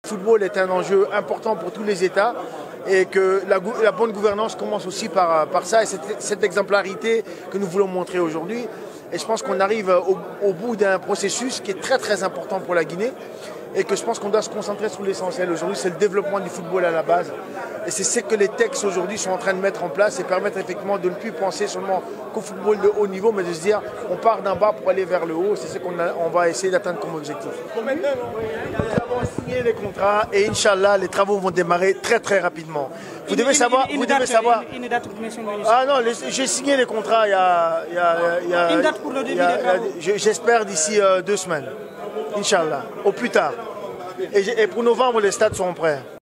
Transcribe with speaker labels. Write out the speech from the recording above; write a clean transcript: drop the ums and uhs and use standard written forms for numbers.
Speaker 1: football est un enjeu important pour tous les États et que la bonne gouvernance commence aussi par ça et cette exemplarité que nous voulons montrer aujourd'hui. Et je pense qu'on arrive au bout d'un processus qui est très très important pour la Guinée et que je pense qu'on doit se concentrer sur l'essentiel. Aujourd'hui, c'est le développement du football à la base. Et c'est ce que les textes aujourd'hui sont en train de mettre en place et permettre effectivement de ne plus penser seulement qu'au football de haut niveau, mais de se dire on part d'un bas pour aller vers le haut. C'est ce qu'on va essayer d'atteindre comme objectif. Nous avons signé les contrats et Inch'Allah, les travaux vont démarrer très très rapidement. Vous devez savoir. Ah non, j'ai signé les contrats il y a
Speaker 2: une date pour le début des travaux.
Speaker 1: J'espère d'ici 2 semaines. Inch'Allah, au plus tard. Et pour novembre, les stades seront prêts.